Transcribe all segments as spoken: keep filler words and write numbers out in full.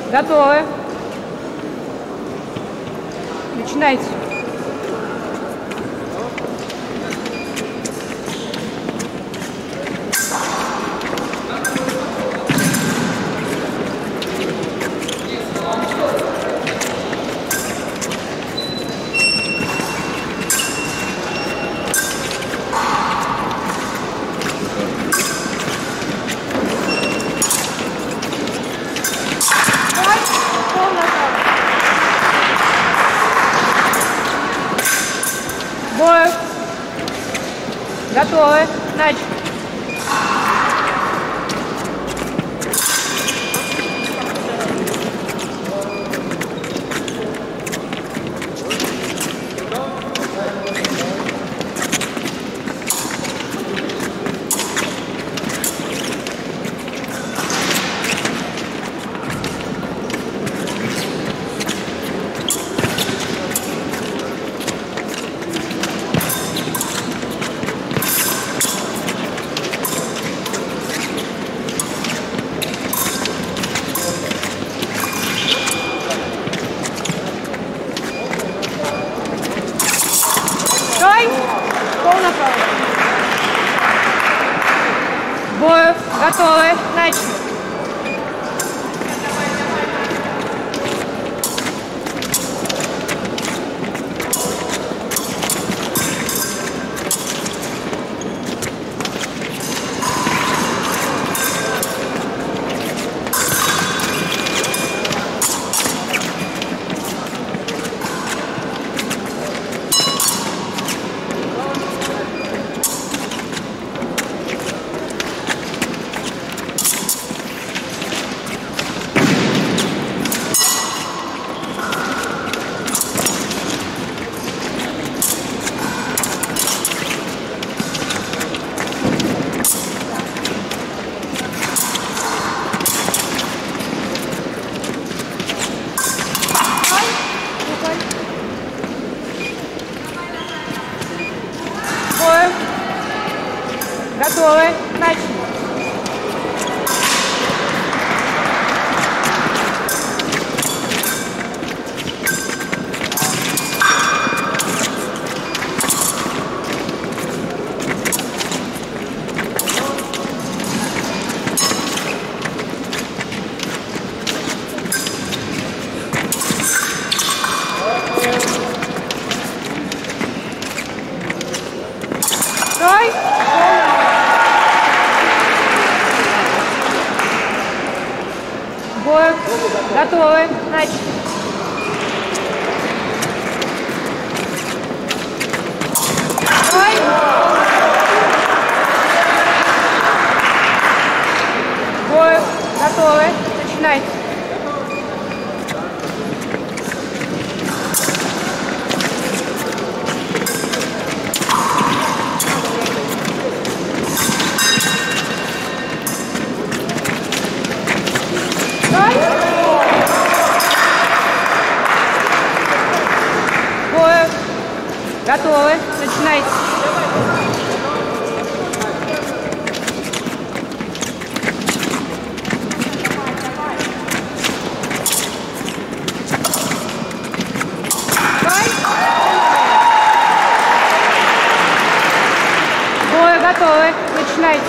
Готовы. Начинайте. Бой. Готовы. Начали. Стой! Пол направо. Бой. Готовы. Начали. Готовы. Начали. Стой! Бой. Готовы. Начали. Стой! Бой. Готовы. Начинайте. Готовы. Начинайте. Бой. Готовы. Начинайте.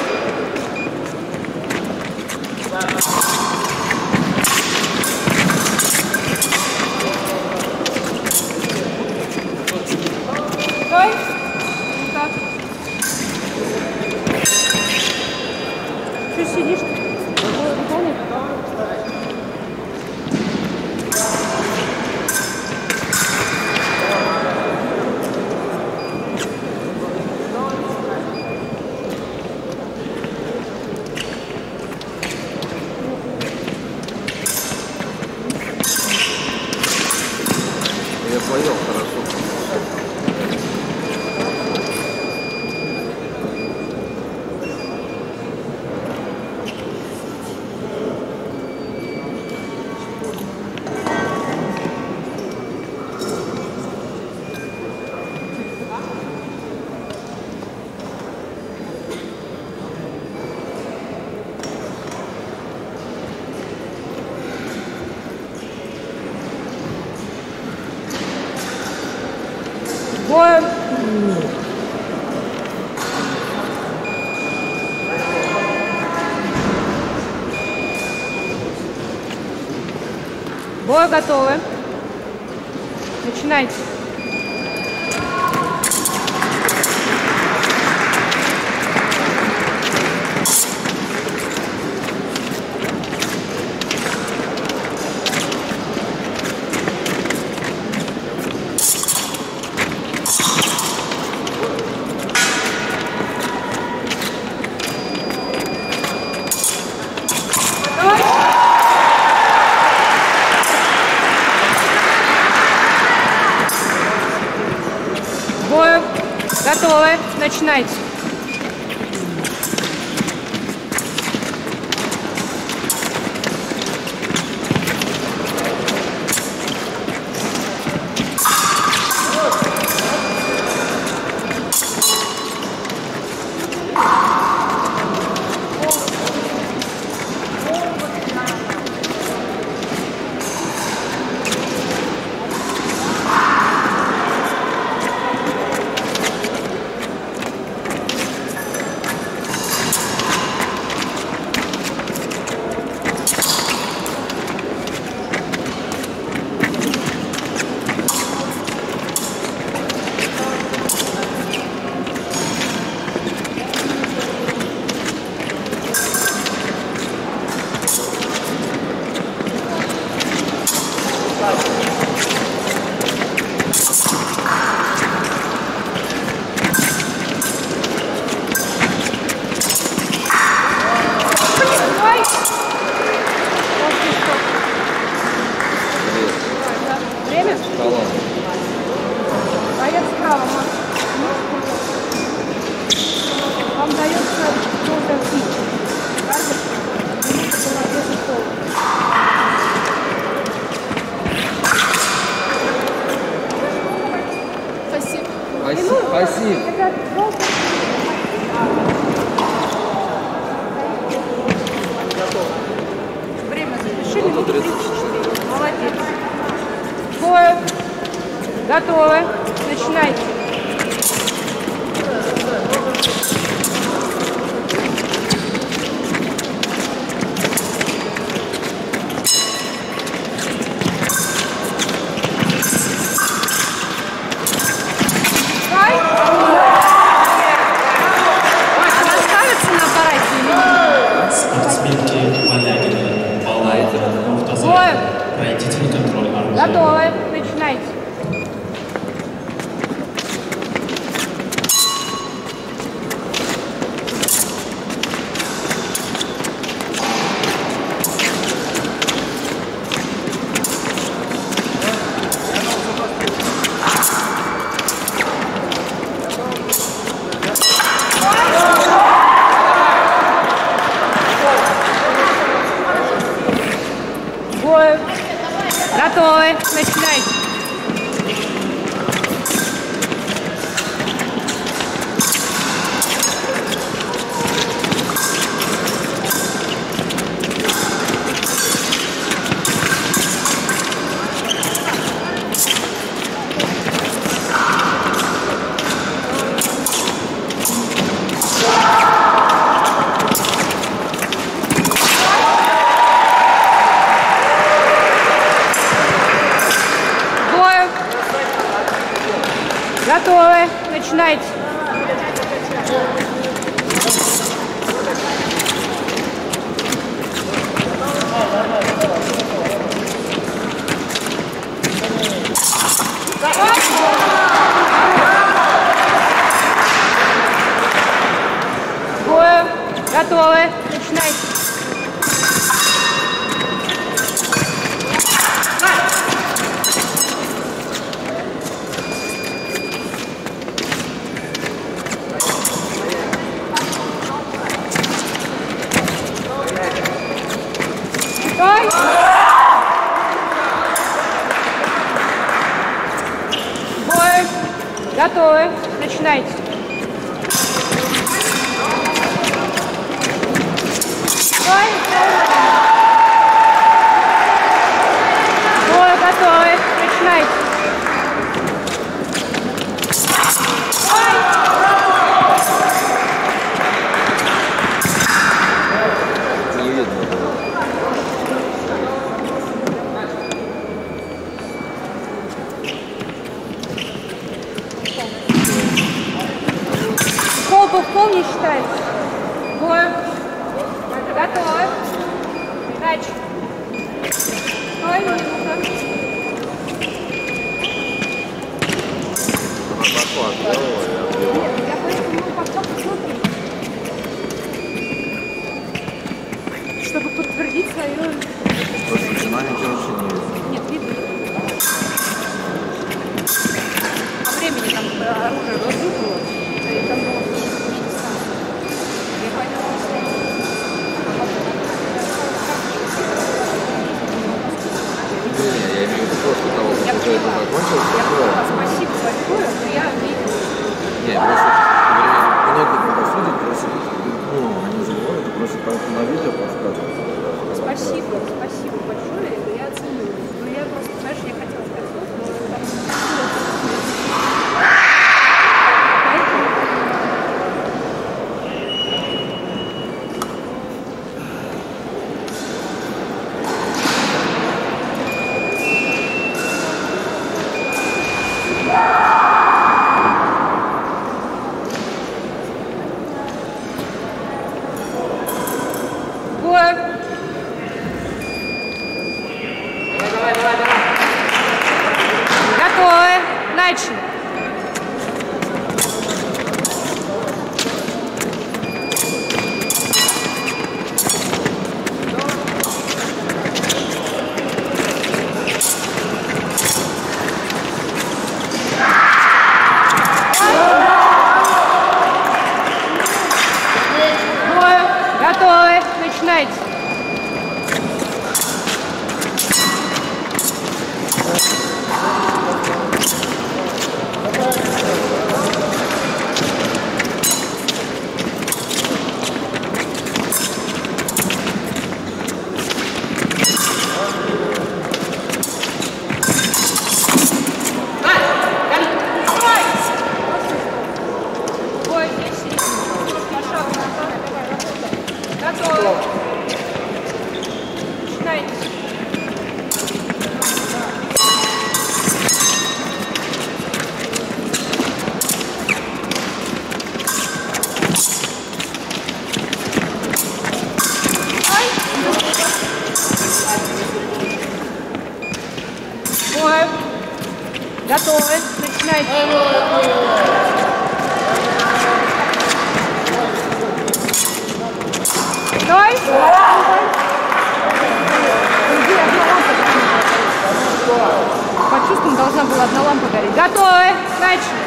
Стой! Бой. Бой готовы. Начинайте. Бой. Готовы. Начинайте. Время? Боец справа. Вам дается желтая птичка. Спасибо. Спасибо. Спасибо. Время завершили. Молодец. Бой. Готовы. Начинайте. Пройдите на контроль оружия. Готовы. Начинайте. Бой. Готовы. Начинайте. Готовы. Начинайте. Бой. Готовы. Начинайте. Стой! Бой! Готовы! Начинайте! Стой! Бой! Готовы! Начинайте! Начали. Стой, минута. Захват сделала, я отбила. Нет, я поэтому ну, пока посмотрю. Чтобы подтвердить свою... Просто динамики вообще не видно. Нет, видно. По времени там э, оружие разрубало, и там было очень странно. Я поняла, Не, я имею в виду после того, я как это поняла. закончилось, Я такое. поняла, спасибо большое, но я видела. Не, просто многие когда судят, просят, ну, они забывают, просят поэтому на видео подсказывать. Спасибо, спасибо большое, я оценю. Но я просто, знаешь, я хотела сказать, но там... Поэтому... Бой! Готовы. Начали. Бой. Готовы. Начинайте. Бой, здесь на шаг назад. Готовы. Начинайте. Бой. Готовы. Начинайте. Стой. По чувствам должна была одна лампа гореть. Готовы. Начали.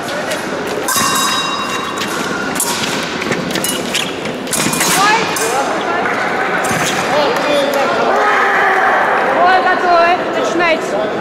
Стой. Ой, готовы. Начинайте.